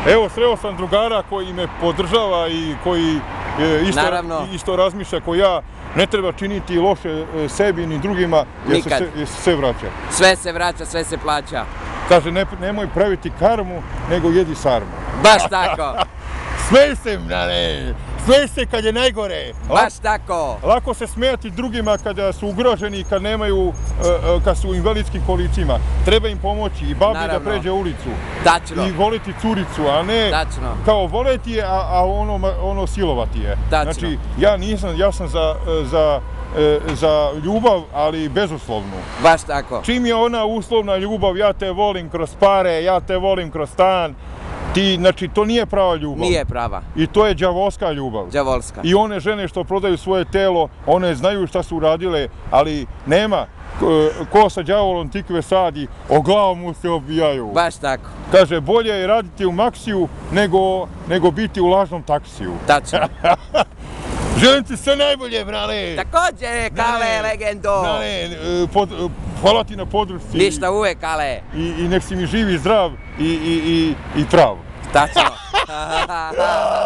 Evo, sreo sam drugara koji me podržava i koji isto razmišlja kao ja. Ne treba činiti loše sebi ni drugima jer se sve vraća. Sve se vraća, sve se plaća. Kaže, nemoj praviti karmu, nego jedi sarmu. Baš tako. Smej se, smej se kad je najgore. Baš tako. Lako se smijati drugima kada su ugroženi, kad su u invalidskim kolicima. Treba im pomoći i babi da pređe ulicu. Tačno. I voliti curicu, a ne kao voleti je, a ono silovati je. Tačno. Znači, ja sam za ljubav, ali bezuslovnu. Baš tako. Čim je ona uslovna ljubav, ja te volim kroz pare, ja te volim kroz stan, znači to nije prava ljubav. Nije prava. I to je đavolska ljubav. Đavolska. I one žene što prodaju svoje telo, one znaju šta su uradile, ali nema. Ko sa đavolom tikve sadi, o glavu mu se obijaju. Baš tako. Kaže, bolje je raditi u Maksiju nego biti u lažnom taksiju. Tačno. Želim ti sve najbolje, brale! Također, Kale, legendo! Brale, hvala ti na podršci. Ništa uvek, Kale. I nek si mi živ i zdrav i prav. Tačno.